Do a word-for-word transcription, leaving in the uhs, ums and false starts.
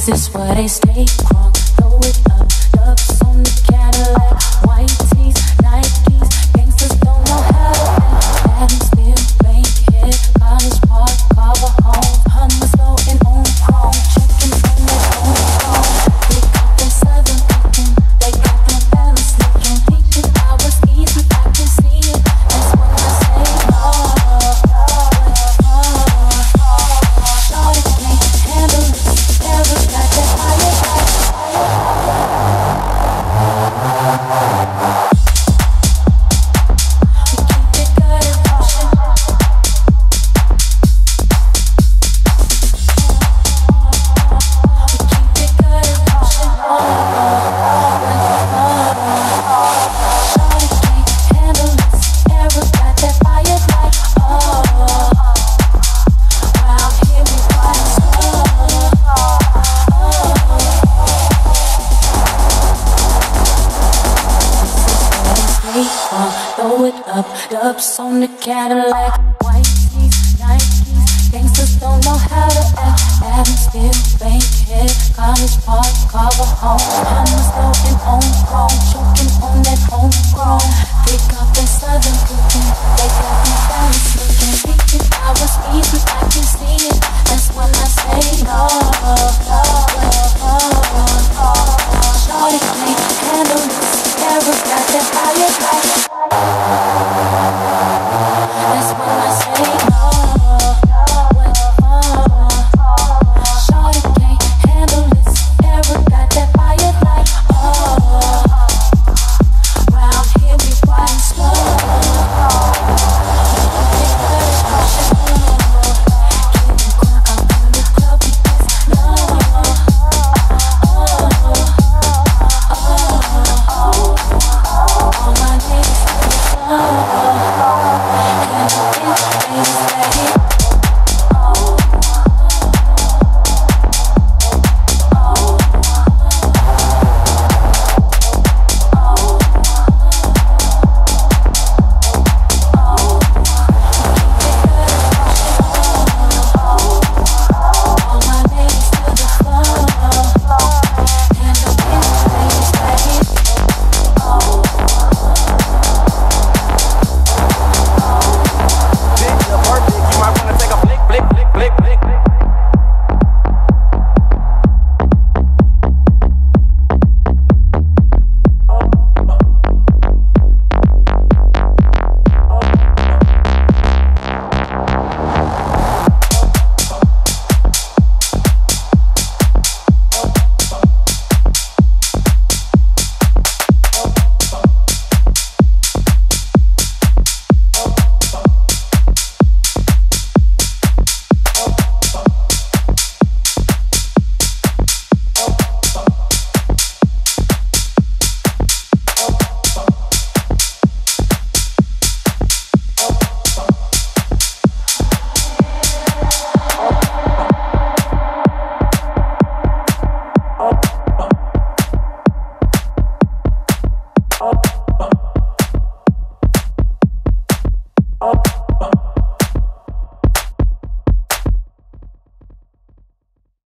is where they stay crunk. Throw it up, dubs on the Cadillac. White tees, Nikes, gangsters don't know how to act. Adam still bankhead, college park, carver home. Hummers low and on chrome, checking on that home phone. They got that southern cooking, they got them fellas looking. Thinking I was easy, I can see it. That's when I say, oh, oh, oh, oh. Shorty can't handle it, never got that fire, we keep it good and pushing. We keep it good and pushing. Oh, oh, oh, oh. Shorty can't handle it, never got that fire like, oh, round here we rise, oh, Stay on, throw it up, dubs on the Cadillac. White tees, Nikes, gangsters don't know how to act. Adam still bankhead, college park, carver home. Hummers low and on chrome, choking on that homegrown. They got that southern cookie.